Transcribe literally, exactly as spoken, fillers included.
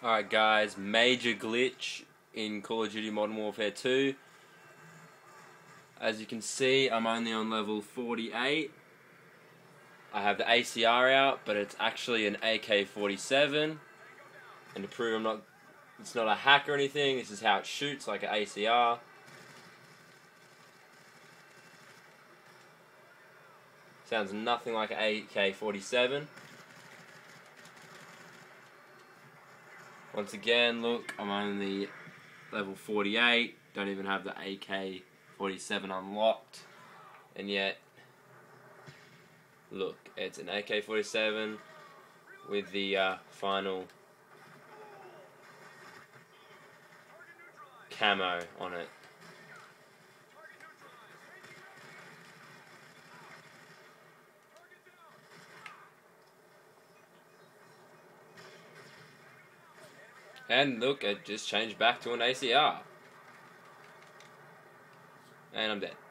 Alright guys, major glitch in Call of Duty Modern Warfare two. As you can see, I'm only on level forty-eight. I have the A C R out, but it's actually an A K forty-seven. And to prove I'm not, it's not a hack or anything, this is how it shoots, like an A C R. Sounds nothing like an A K forty-seven. Once again, look, I'm only level forty-eight, don't even have the A K forty-seven unlocked, and yet, look, it's an A K forty-seven with the uh, final camo on it. And look, it just changed back to an A C R. And I'm dead.